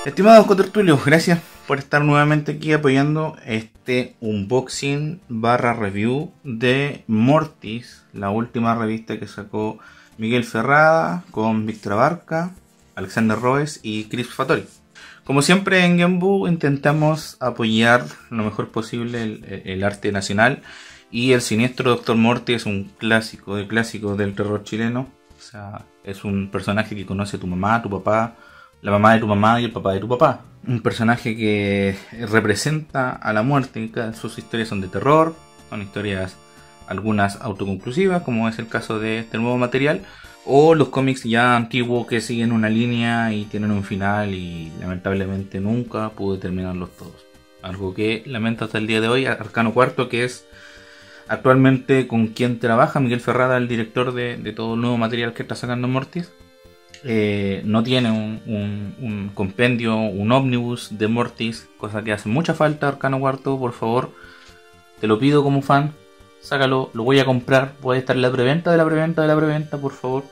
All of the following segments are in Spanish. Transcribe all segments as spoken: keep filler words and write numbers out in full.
Estimados cotertulios, gracias por estar nuevamente aquí apoyando este unboxing barra review de Mortis, la última revista que sacó Miguel Ferrada con Víctor Abarca, Alexander Roes y Chris Fattori. Como siempre en Genbu intentamos apoyar lo mejor posible el, el arte nacional, y el siniestro Doctor Morty es un clásico de clásicos del terror chileno. O sea, es un personaje que conoce tu mamá, tu papá, la mamá de tu mamá y el papá de tu papá. Un personaje que representa a la muerte. Sus historias son de terror, son historias algunas autoconclusivas, como es el caso de este nuevo material, o los cómics ya antiguos que siguen una línea y tienen un final y lamentablemente nunca pude terminarlos todos. Algo que lamento hasta el día de hoy. Arcano Cuarto, que es actualmente con quien trabaja Miguel Ferrada, el director de, de todo el nuevo material que está sacando Mortis, eh, no tiene un, un, un compendio, un ómnibus de Mortis, cosa que hace mucha falta. Arcano Cuarto, por favor, te lo pido como fan, sácalo, lo voy a comprar, voy a estar en la preventa de la preventa de la preventa, por favor.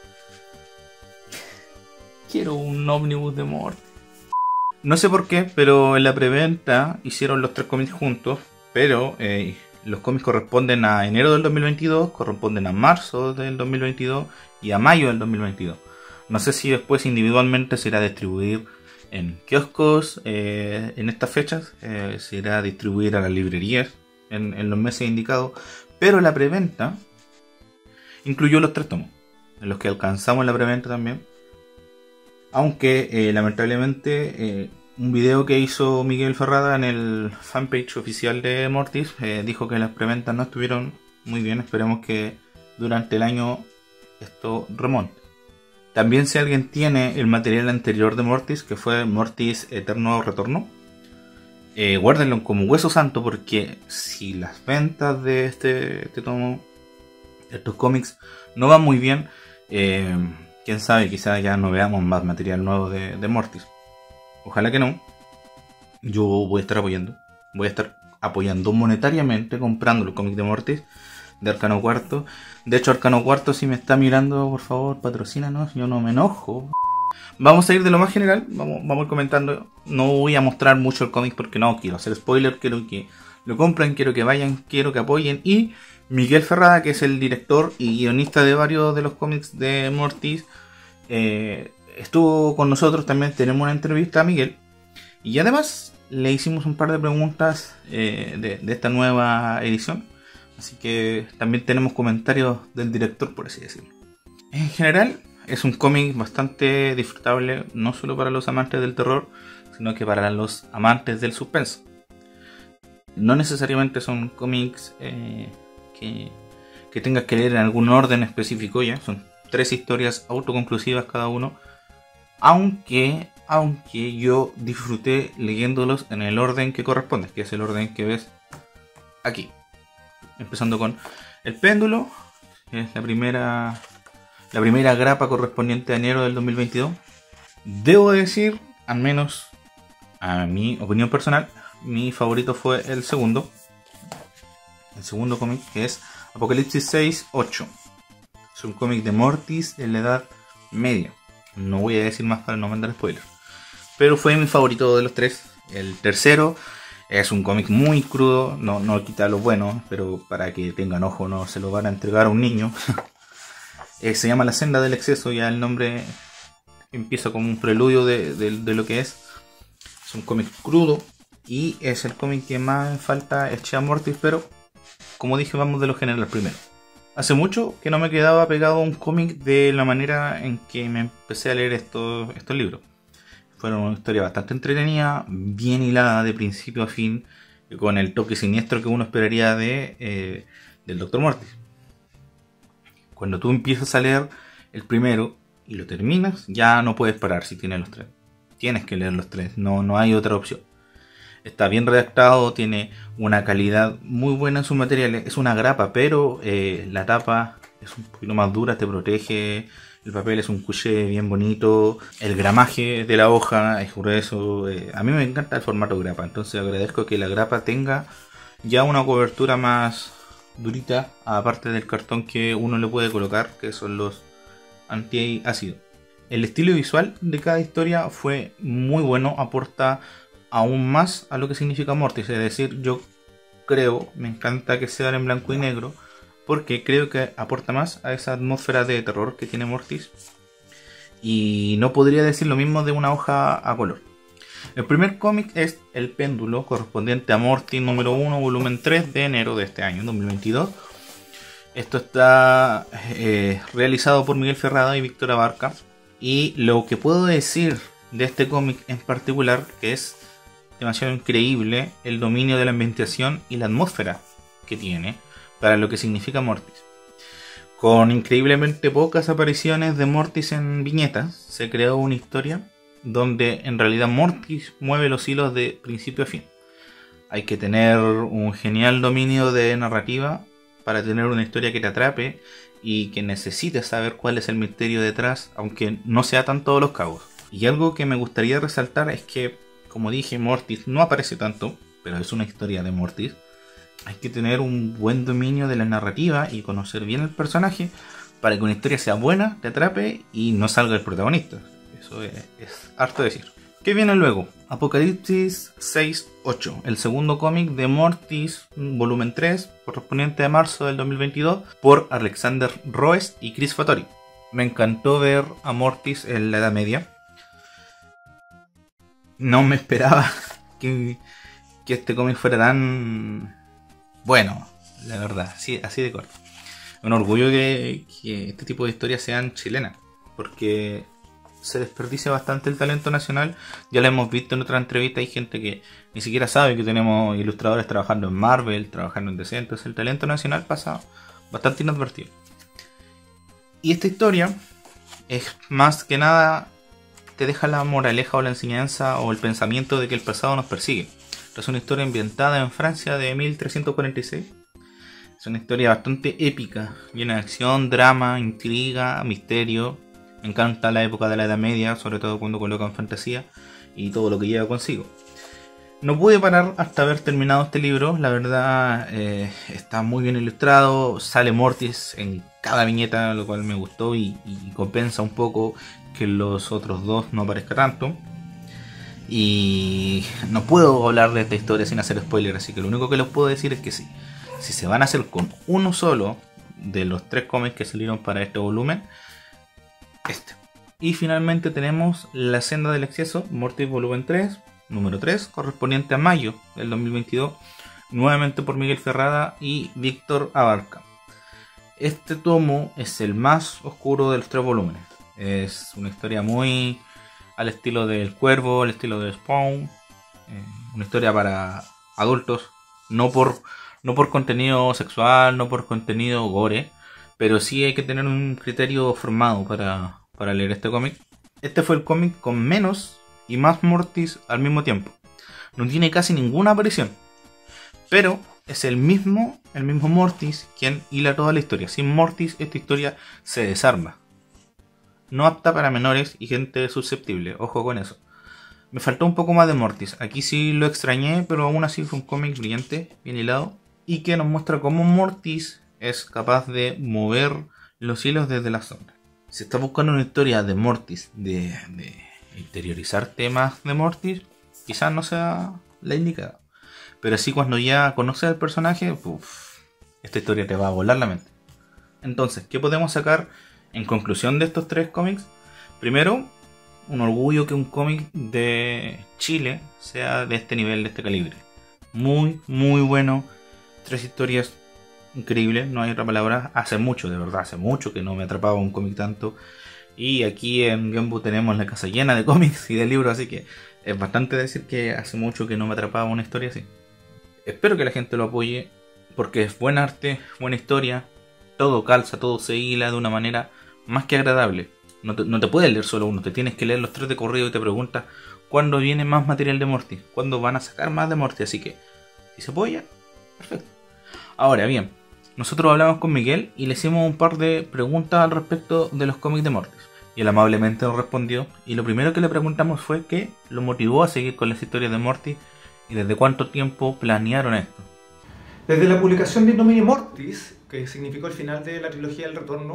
Quiero un ómnibus de Mortis. No sé por qué, pero en la preventa hicieron los tres cómics juntos, pero eh, los cómics corresponden a enero del dos mil veintidós, corresponden a marzo del dos mil veintidós y a mayo del dos mil veintidós. No sé si después individualmente se irá a distribuir en kioscos eh, en estas fechas, eh, se irá a distribuir a las librerías en, en los meses indicados, pero la preventa incluyó los tres tomos, en los que alcanzamos la preventa también. Aunque eh, lamentablemente eh, un video que hizo Miguel Ferrada en el fanpage oficial de Mortis eh, dijo que las preventas no estuvieron muy bien. Esperemos que durante el año esto remonte. También, si alguien tiene el material anterior de Mortis, que fue Mortis Eterno Retorno, eh, guárdenlo como hueso santo, porque si las ventas de este, este tomo, estos cómics, no van muy bien, eh, quién sabe, quizás ya no veamos más material nuevo de, de Mortis. Ojalá que no. Yo voy a estar apoyando. Voy a estar apoyando monetariamente, comprando los cómics de Mortis, de Arcano Cuarto. De hecho, Arcano Cuarto, si me está mirando, por favor, patrocínanos. Yo no me enojo. Vamos a ir de lo más general. Vamos, vamos a ir comentando. No voy a mostrar mucho el cómic porque no quiero hacer spoiler. Quiero que lo compren, quiero que vayan, quiero que apoyen. Y Miguel Ferrada, que es el director y guionista de varios de los cómics de Mortis, eh, estuvo con nosotros también. Tenemos una entrevista a Miguel. Y además le hicimos un par de preguntas eh, de, de esta nueva edición. Así que también tenemos comentarios del director, por así decirlo. En general, es un cómic bastante disfrutable, no solo para los amantes del terror, sino que para los amantes del suspenso. No necesariamente son cómics eh, que, que tengas que leer en algún orden específico, ya. Son tres historias autoconclusivas cada uno. Aunque, aunque yo disfruté leyéndolos en el orden que corresponde, que es el orden que ves aquí. Empezando con El Péndulo, que es la primera, la primera grapa correspondiente a enero del dos mil veintidós. Debo decir, al menos a mi opinión personal, mi favorito fue el segundo. El segundo cómic, que es Apocalipsis seis ocho. Es un cómic de Mortis en la Edad Media. No voy a decir más para no mandar spoilers, pero fue mi favorito de los tres. El tercero es un cómic muy crudo, no, no quita lo bueno, pero para que tengan ojo, no se lo van a entregar a un niño. eh, se llama La Senda del Exceso, ya el nombre empieza como un preludio de, de, de lo que es. Es un cómic crudo y es el cómic que más me falta echar a Mortis, pero como dije, vamos de lo general primero. Hace mucho que no me quedaba pegado a un cómic de la manera en que me empecé a leer estos, estos libros. Fueron una historia bastante entretenida, bien hilada de principio a fin, con el toque siniestro que uno esperaría de eh, del Doctor Mortis. Cuando tú empiezas a leer el primero y lo terminas, ya no puedes parar si tienes los tres. Tienes que leer los tres, no, no hay otra opción. Está bien redactado, tiene una calidad muy buena en sus materiales. Es una grapa, pero eh, la tapa es un poquito más dura, te protege. El papel es un couché bien bonito. El gramaje de la hoja es grueso. Eh, a mí me encanta el formato grapa. Entonces agradezco que la grapa tenga ya una cobertura más durita, aparte del cartón que uno le puede colocar, que son los antiácidos. El estilo visual de cada historia fue muy bueno, aporta aún más a lo que significa Mortis. Es decir, yo creo, me encanta que sea en blanco y negro, porque creo que aporta más a esa atmósfera de terror que tiene Mortis. Y no podría decir lo mismo de una hoja a color. El primer cómic es El Péndulo, correspondiente a Mortis número uno, volumen tres de enero de este año, dos mil veintidós. Esto está eh, realizado por Miguel Ferrada y Víctor Abarca. Y lo que puedo decir de este cómic en particular, que es demasiado increíble el dominio de la ambientación y la atmósfera que tiene para lo que significa Mortis. Con increíblemente pocas apariciones de Mortis en viñetas, se creó una historia donde en realidad Mortis mueve los hilos de principio a fin. Hay que tener un genial dominio de narrativa para tener una historia que te atrape y que necesites saber cuál es el misterio detrás, aunque no sea tan todos los cabos. Y algo que me gustaría resaltar es que, como dije, Mortis no aparece tanto, pero es una historia de Mortis. Hay que tener un buen dominio de la narrativa y conocer bien el personaje para que una historia sea buena, te atrape y no salga el protagonista. Eso es, es harto decir. ¿Qué viene luego? Apocalipsis seis ocho, el segundo cómic de Mortis, volumen tres, correspondiente a marzo del dos mil veintidós, por Alexander Roes y Chris Fattori. Me encantó ver a Mortis en la Edad Media. No me esperaba que, que este cómic fuera tan bueno, la verdad, así, así de corto. Un orgullo que, que este tipo de historias sean chilenas, porque se desperdicia bastante el talento nacional. Ya lo hemos visto en otra entrevista, hay gente que ni siquiera sabe que tenemos ilustradores trabajando en Marvel, trabajando en D C, entonces el talento nacional pasa bastante inadvertido. Y esta historia es más que nada, te deja la moraleja o la enseñanza o el pensamiento de que el pasado nos persigue. Es una historia ambientada en Francia de mil trescientos cuarenta y seis. Es una historia bastante épica, llena de acción, drama, intriga, misterio. Me encanta la época de la Edad Media, sobre todo cuando colocan fantasía y todo lo que lleva consigo. No pude parar hasta haber terminado este libro, la verdad eh, está muy bien ilustrado, sale Mortis en cada viñeta, lo cual me gustó y, y compensa un poco que los otros dos no aparezca tanto. Y no puedo hablar de esta historia sin hacer spoiler, así que lo único que les puedo decir es que sí, si se van a hacer con uno solo de los tres cómics que salieron para este volumen, este. Y finalmente tenemos La Senda del Exceso, Mortis volumen tres, número tres, correspondiente a mayo del dos mil veintidós, nuevamente por Miguel Ferrada y Víctor Abarca. Este tomo es el más oscuro de los tres volúmenes. Es una historia muy al estilo del Cuervo, al estilo de Spawn, eh, una historia para adultos, no por, no por contenido sexual, no por contenido gore, pero sí hay que tener un criterio formado para, para leer este cómic. Este fue el cómic con menos y más Mortis al mismo tiempo. No tiene casi ninguna aparición, pero es el mismo, el mismo Mortis quien hila toda la historia. Sin Mortis esta historia se desarma. No apta para menores y gente susceptible, ojo con eso. Me faltó un poco más de Mortis, aquí sí lo extrañé, pero aún así fue un cómic brillante, bien hilado, y que nos muestra cómo Mortis es capaz de mover los hilos desde la sombra. Si estás buscando una historia de Mortis, de, de interiorizar temas de Mortis, quizás no sea la indicada. Pero sí, cuando ya conoces al personaje, uf, esta historia te va a volar la mente. Entonces, ¿qué podemos sacar en conclusión de estos tres cómics? Primero, un orgullo que un cómic de Chile sea de este nivel, de este calibre. Muy, muy bueno. Tres historias increíbles, no hay otra palabra. Hace mucho, de verdad, hace mucho que no me atrapaba un cómic tanto. Y aquí en Genbu tenemos la casa llena de cómics y de libros, así que es bastante decir que hace mucho que no me atrapaba una historia así. Espero que la gente lo apoye, porque es buen arte, buena historia. Todo calza, todo se hila de una manera más que agradable. No te, no te puedes leer solo uno, te tienes que leer los tres de corrido y te preguntas ¿cuándo viene más material de Mortis? ¿Cuándo van a sacar más de Mortis? Así que, si se apoya, perfecto. Ahora bien, nosotros hablamos con Miguel y le hicimos un par de preguntas al respecto de los cómics de Mortis. Y él amablemente nos respondió, y lo primero que le preguntamos fue qué lo motivó a seguir con las historias de Mortis y desde cuánto tiempo planearon esto. Desde la publicación de Indomini Mortis, que significó el final de la trilogía del retorno,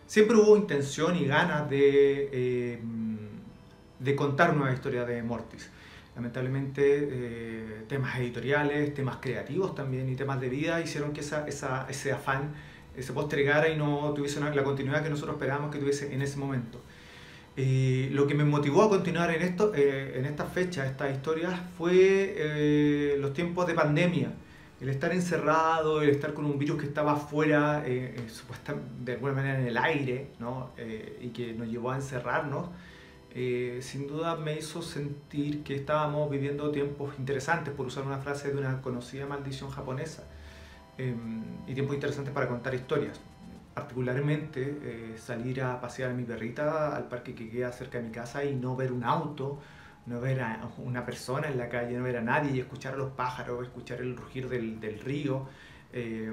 siempre hubo intención y ganas de, eh, de contar nueva historia de Mortis. Lamentablemente eh, temas editoriales, temas creativos también y temas de vida hicieron que esa, esa, ese afán se postergara y no tuviese una, la continuidad que nosotros esperábamos que tuviese en ese momento. Eh, lo que me motivó a continuar en, esto, eh, en estas fechas, estas historias, fue eh, los tiempos de pandemia. El estar encerrado, el estar con un virus que estaba afuera, eh, eh, supuestamente de alguna manera en el aire, ¿no? eh, y que nos llevó a encerrarnos, eh, sin duda me hizo sentir que estábamos viviendo tiempos interesantes, por usar una frase de una conocida maldición japonesa, eh, y tiempos interesantes para contar historias. Particularmente eh, salir a pasear a mi perrita al parque que queda cerca de mi casa y no ver un auto, no ver a una persona en la calle, no ver a nadie y escuchar a los pájaros, escuchar el rugir del, del río. Eh,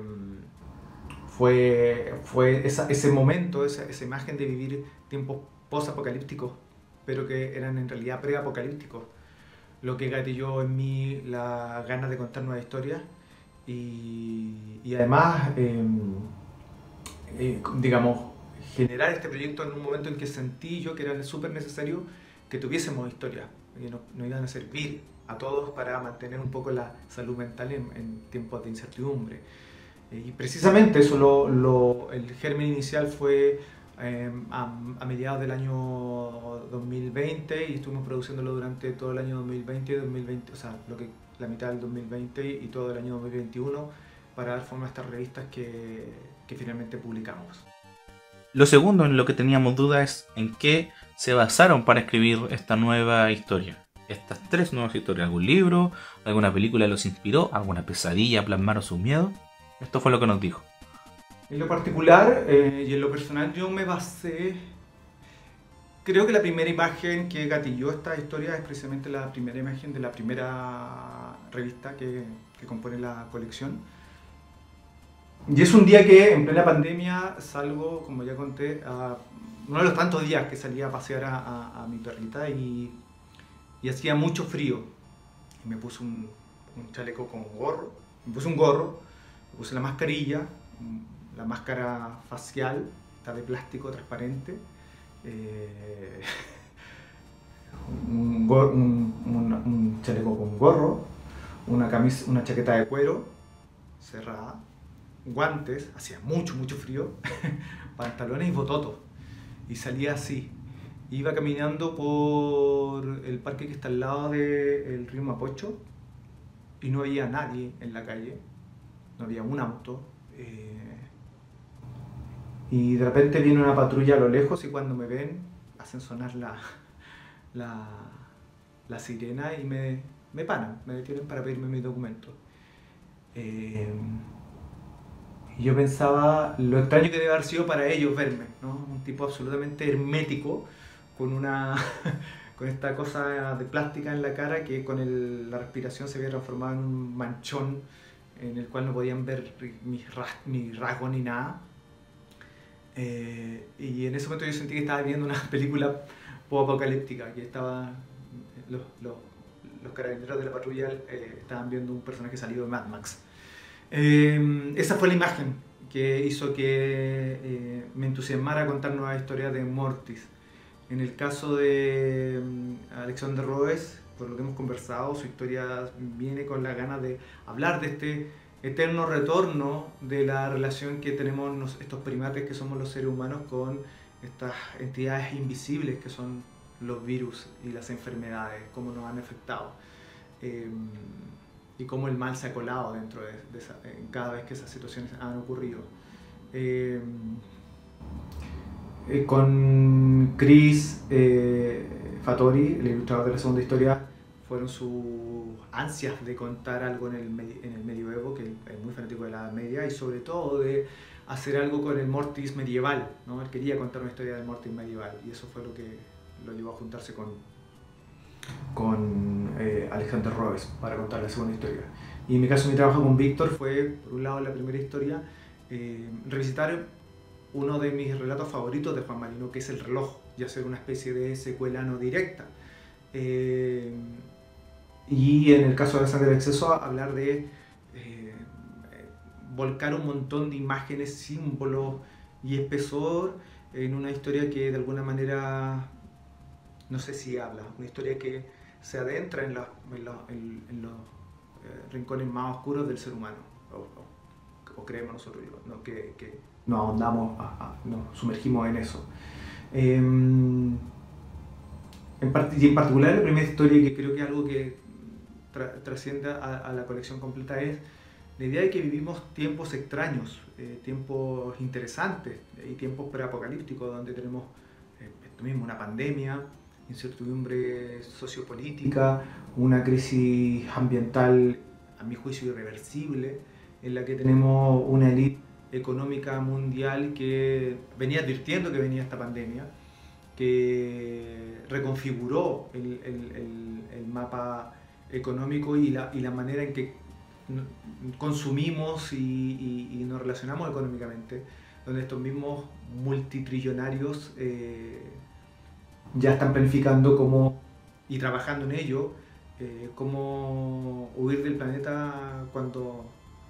fue fue esa, ese momento, esa, esa imagen de vivir tiempos post-apocalípticos, pero que eran en realidad pre-apocalípticos, lo que gatilló en mí la ganas de contar nuevas historias y, y además, eh, eh, digamos, generar este proyecto en un momento en que sentí yo que era súper necesario que tuviésemos historias, que nos, nos iban a servir a todos para mantener un poco la salud mental en, en tiempos de incertidumbre. Eh, y precisamente eso, lo, lo, el germen inicial fue eh, a, a mediados del año dos mil veinte y estuvimos produciéndolo durante todo el año dos mil veinte y dos mil veinte, o sea, lo que, la mitad del dos mil veinte y todo el año dos mil veintiuno para dar forma a estas revistas que, que finalmente publicamos. Lo segundo en lo que teníamos duda es en qué se basaron para escribir esta nueva historia. Estas tres nuevas historias. ¿Algún libro? ¿Alguna película los inspiró? ¿Alguna pesadilla plasmaron sus miedos? Esto fue lo que nos dijo. En lo particular eh, y en lo personal yo me basé... Creo que la primera imagen que gatilló esta historia es precisamente la primera imagen de la primera revista que, que compone la colección. Y es un día que en plena pandemia salgo, como ya conté, a uno de los tantos días que salía a pasear a, a, a mi perrita y, y hacía mucho frío. Y me puse un, un chaleco con gorro, me puse un gorro, me puse la mascarilla, la máscara facial, está de plástico transparente, eh, un, gorro, un, un, un chaleco con gorro, una, camisa, una chaqueta de cuero cerrada, guantes, hacía mucho, mucho frío, pantalones y bototos. Y salía así. Iba caminando por el parque que está al lado del río Mapocho y no había nadie en la calle, no había un auto. Eh, y de repente viene una patrulla a lo lejos y cuando me ven hacen sonar la, la, la sirena y me, me paran, me detienen para pedirme mis documentos. Eh, Y yo pensaba lo extraño que debe haber sido para ellos verme, ¿no? Un tipo absolutamente hermético, con una con esta cosa de plástica en la cara que con el, la respiración se había transformado en un manchón en el cual no podían ver mis, ras, mis rasgos ni nada. Eh, y en ese momento yo sentí que estaba viendo una película post-apocalíptica, que estaba, los, los, los carabineros de la patrulla eh, estaban viendo un personaje salido de Mad Max. Eh, esa fue la imagen que hizo que eh, me entusiasmara a contar nuevas historias de Mortis. En el caso de um, Alexander Roes, por lo que hemos conversado, su historia viene con la gana de hablar de este eterno retorno de la relación que tenemos nos, estos primates que somos los seres humanos con estas entidades invisibles que son los virus y las enfermedades, cómo nos han afectado. Eh, y cómo el mal se ha colado dentro de, de esa, cada vez que esas situaciones han ocurrido. Eh, eh, con Chris eh, Fattori, el ilustrador de la segunda historia, fueron sus ansias de contar algo en el, en el medioevo, que es muy fanático de la Edad Media, y sobre todo de hacer algo con el Mortis medieval, ¿no? Él quería contar una historia del Mortis medieval, y eso fue lo que lo llevó a juntarse con con eh, Alexander Roes para contar la segunda historia. Y en mi caso mi trabajo con Víctor fue, por un lado en la primera historia, eh, revisitar uno de mis relatos favoritos de Juan Marino, que es El reloj, y hacer una especie de secuela no directa. Eh, y en el caso de La sangre del exceso, hablar de eh, volcar un montón de imágenes, símbolos y espesor en una historia que de alguna manera, no sé si habla, una historia que se adentra en, la, en, la, en, en los eh, rincones más oscuros del ser humano, o, o, o creemos nosotros, ¿no? que, que nos ahondamos, a, a, nos sumergimos en eso. Eh, en part y en particular la primera historia, que creo que es algo que tra trasciende a, a la colección completa, es la idea de que vivimos tiempos extraños, eh, tiempos interesantes y tiempos preapocalípticos, donde tenemos eh, esto mismo, una pandemia, incertidumbre sociopolítica, una crisis ambiental, a mi juicio, irreversible, en la que tenemos una élite económica mundial que venía advirtiendo que venía esta pandemia, que reconfiguró el, el, el, el mapa económico y la, y la manera en que consumimos y, y, y nos relacionamos económicamente, donde estos mismos multitrillonarios eh, ya están planificando cómo, y trabajando en ello, eh, cómo huir del planeta cuando,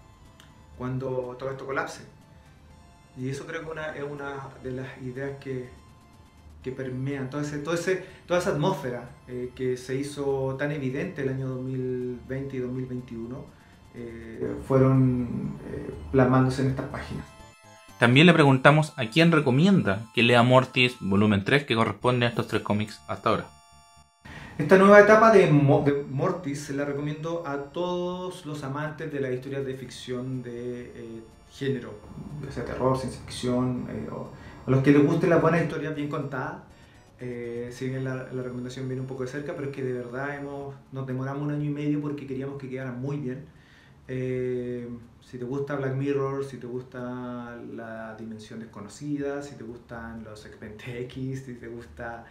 cuando todo esto colapse. Y eso creo que una, es una de las ideas que, que permean todo ese, todo ese, toda esa atmósfera eh, que se hizo tan evidente el año dos mil veinte y dos mil veintiuno. Eh, fueron eh, plasmándose en estas páginas. También le preguntamos a quién recomienda que lea Mortis volumen tres, que corresponde a estos tres cómics hasta ahora. Esta nueva etapa de, Mo de Mortis se la recomiendo a todos los amantes de las historias de ficción de eh, género, ya sea terror, ciencia ficción, eh, o a los que les gusten las buenas historias bien contadas. Eh, si bien la, la recomendación viene un poco de cerca, pero es que de verdad hemos, nos demoramos un año y medio porque queríamos que quedaran muy bien. Eh, si te gusta Black Mirror, si te gusta La Dimensión Desconocida, si te gustan los Expedientes X, si te gusta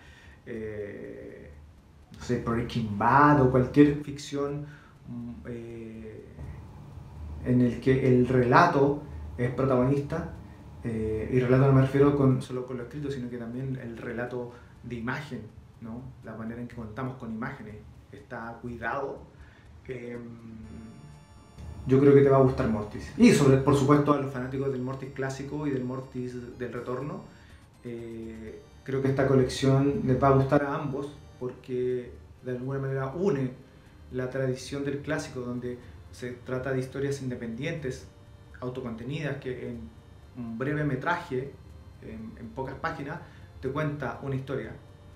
eh, no sé, Breaking Bad o cualquier ficción eh, en el que el relato es protagonista, eh, y relato no me refiero con, solo con lo escrito, sino que también el relato de imagen, ¿no? La manera en que contamos con imágenes está cuidado. Eh, Yo creo que te va a gustar Mortis. Y sobre, por supuesto, a los fanáticos del Mortis clásico y del Mortis del retorno, eh, creo que esta colección les va a gustar a ambos porque de alguna manera une la tradición del clásico, donde se trata de historias independientes, autocontenidas, que en un breve metraje, en, en pocas páginas, te cuenta una historia.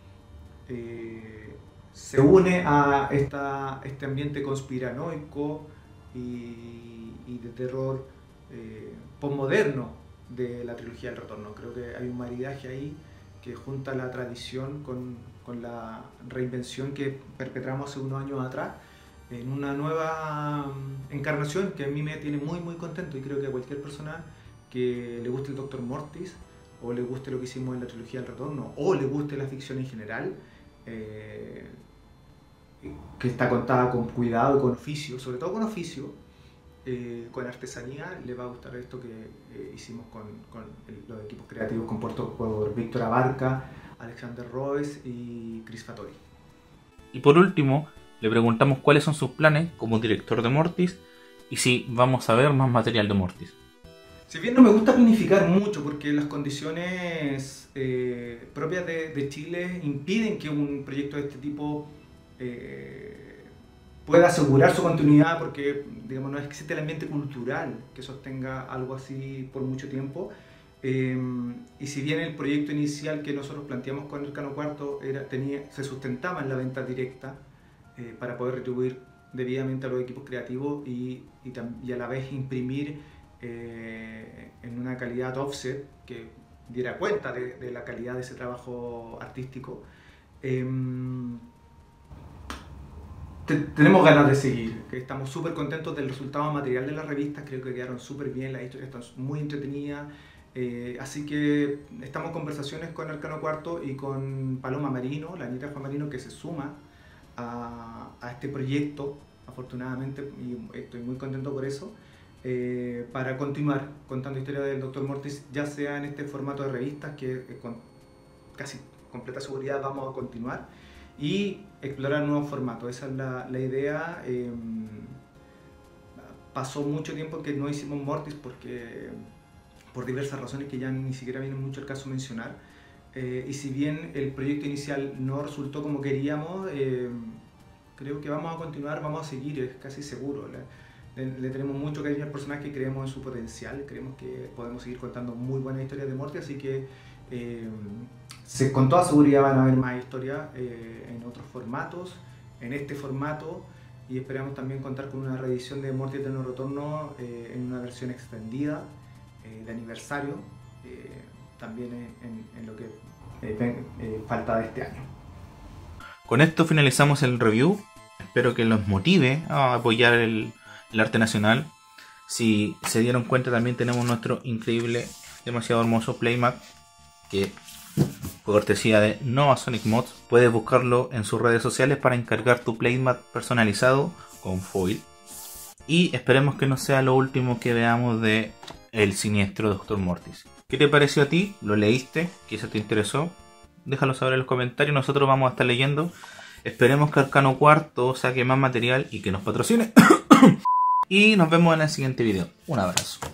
Eh, se une a esta, este ambiente conspiranoico y, y de terror eh, postmoderno de la trilogía del retorno. Creo que hay un maridaje ahí que junta la tradición con, con la reinvención que perpetramos hace unos años atrás en una nueva encarnación que a mí me tiene muy muy contento, y creo que a cualquier persona que le guste el Doctor Mortis o le guste lo que hicimos en la trilogía del retorno o le guste la ficción en general, eh, que está contada con cuidado y con oficio, sobre todo con oficio, eh, con artesanía, le va a gustar esto que eh, hicimos con, con el, los equipos creativos compuestos por Víctor Abarca, Alexander Roes y Chris Fattori. Y por último, le preguntamos cuáles son sus planes como director de Mortis y si vamos a ver más material de Mortis. Si bien no me gusta planificar mucho porque las condiciones eh, propias de, de Chile impiden que un proyecto de este tipo Eh, pueda asegurar su continuidad, porque digamos, no existe el ambiente cultural que sostenga algo así por mucho tiempo, eh, y si bien el proyecto inicial que nosotros planteamos con Arcano Cuarto era, tenía, se sustentaba en la venta directa eh, para poder retribuir debidamente a los equipos creativos y, y, y a la vez imprimir eh, en una calidad offset que diera cuenta de, de la calidad de ese trabajo artístico, eh, tenemos ganas de seguir, que estamos súper contentos del resultado material de las revistas, creo que quedaron súper bien, las historias están muy entretenidas, eh, así que estamos en conversaciones con Arcano Cuarto y con Paloma Marino, la nieta de Juan Marino, que se suma a, a este proyecto, afortunadamente, y estoy muy contento por eso, eh, para continuar contando historias del Doctor Mortis, ya sea en este formato de revistas, que eh, con casi completa seguridad vamos a continuar, y explorar nuevos formatos. Esa es la, la idea. Eh, pasó mucho tiempo que no hicimos Mortis porque por diversas razones que ya ni siquiera viene mucho el caso mencionar. Eh, y si bien el proyecto inicial no resultó como queríamos, eh, creo que vamos a continuar, vamos a seguir, es casi seguro. Le, le, le tenemos mucho cariño al personaje, creemos en su potencial, creemos que podemos seguir contando muy buenas historias de Morty, así que eh, se, con toda seguridad van a haber más historias eh, en otros formatos, en este formato, y esperamos también contar con una reedición de Morty Eterno Retorno eh, en una versión extendida eh, de aniversario. Eh, también en, en lo que eh, eh, falta de este año. Con esto finalizamos el review. Espero que los motive a apoyar el, el arte nacional. Si se dieron cuenta, también tenemos nuestro increíble, demasiado hermoso playmat, que por cortesía de Nova Sonic Mods. Puedes buscarlo en sus redes sociales para encargar tu playmat personalizado con foil. Y esperemos que no sea lo último que veamos de el siniestro doctor Mortis. ¿Qué te pareció a ti? ¿Lo leíste? ¿Quizás te interesó? Déjalo saber en los comentarios, nosotros vamos a estar leyendo. Esperemos que Arcano Cuarto saque más material y que nos patrocine. Y nos vemos en el siguiente video. Un abrazo.